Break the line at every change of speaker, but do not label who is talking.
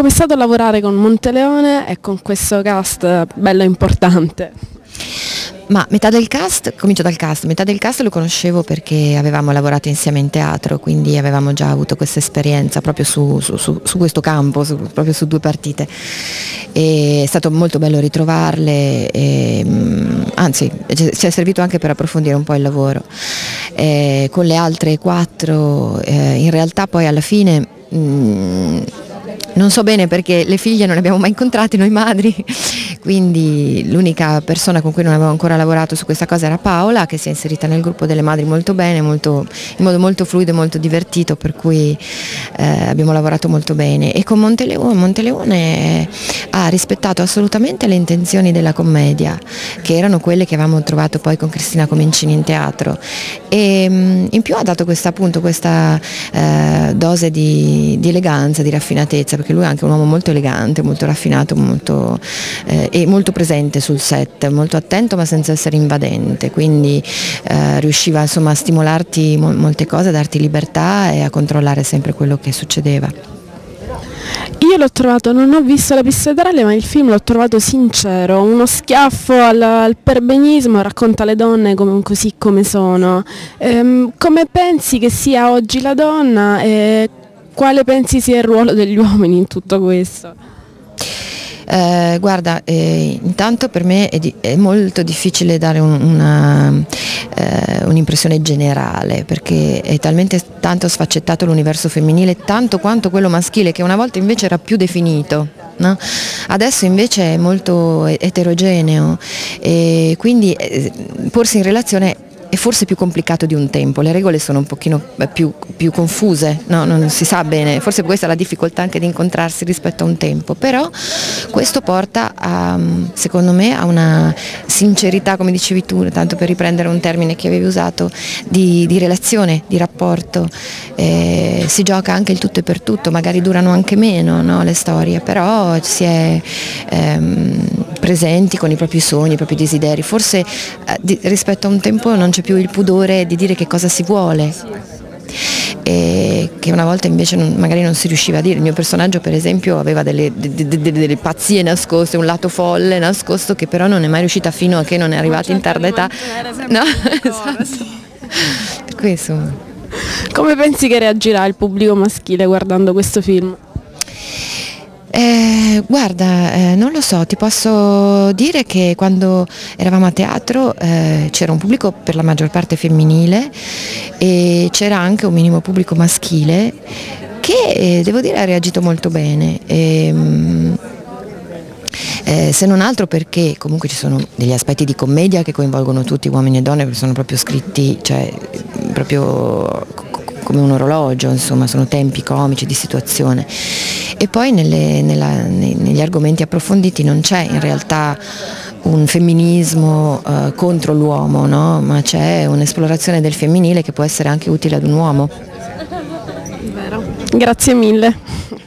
Com'è stato lavorare con Monteleone e con questo cast bello importante?
Ma metà del cast, comincio dal cast, metà del cast lo conoscevo perché avevamo lavorato insieme in teatro, quindi avevamo già avuto questa esperienza proprio su questo campo, proprio su 2 partite. E è stato molto bello ritrovarle, anzi ci è servito anche per approfondire un po' il lavoro. Con le altre 4 in realtà poi alla fine non so bene perché le figlie non le abbiamo mai incontrate noi madri, quindi l'unica persona con cui non avevo ancora lavorato su questa cosa era Paola, che si è inserita nel gruppo delle madri molto bene, in modo molto fluido e molto divertito, per cui abbiamo lavorato molto bene. E con Monteleone ha rispettato assolutamente le intenzioni della commedia, che erano quelle che avevamo trovato poi con Cristina Comencini in teatro, e in più ha dato questa dose di eleganza, di raffinatezza, perché lui è anche un uomo molto elegante, molto raffinato, e molto presente sul set, molto attento ma senza essere invadente, quindi riusciva insomma a stimolarti molte cose, a darti libertà e a controllare sempre quello che succedeva.
Io l'ho trovato, non ho visto la pista teatrale, ma il film l'ho trovato sincero, uno schiaffo al perbenismo, racconta le donne così come sono. Come pensi che sia oggi la donna e quale pensi sia il ruolo degli uomini in tutto questo?
Guarda, intanto per me è molto difficile dare un'impressione generale, perché è talmente tanto sfaccettato l'universo femminile, tanto quanto quello maschile, che una volta invece era più definito, no? Adesso invece è molto eterogeneo, e quindi porsi in relazione è forse più complicato di un tempo, le regole sono un pochino più confuse, no? Non si sa bene, forse questa è la difficoltà anche di incontrarsi rispetto a un tempo, però questo porta secondo me a una sincerità, come dicevi tu, tanto per riprendere un termine che avevi usato, di relazione, di rapporto. Si gioca anche il tutto e per tutto, magari durano anche meno, no, le storie, però si è presenti con i propri sogni, i propri desideri, forse rispetto a un tempo non c'è più il pudore di dire che cosa si vuole, e che una volta invece magari non si riusciva a dire. Il mio personaggio per esempio aveva delle pazzie nascoste, un lato folle nascosto, che però non è mai riuscita fino a che non è arrivato in tarda età. No, esatto. Per cui, insomma.
Come pensi che reagirà il pubblico maschile guardando questo film?
Guarda, non lo so, ti posso dire che quando eravamo a teatro c'era un pubblico per la maggior parte femminile e c'era anche un minimo pubblico maschile che devo dire ha reagito molto bene. Se non altro perché comunque ci sono degli aspetti di commedia che coinvolgono tutti, uomini e donne, perché sono proprio scritti, cioè proprio come un orologio, insomma, sono tempi comici di situazione. E poi negli argomenti approfonditi non c'è in realtà un femminismo contro l'uomo, no? Ma c'è un'esplorazione del femminile che può essere anche utile ad un uomo.
Vero. Grazie mille.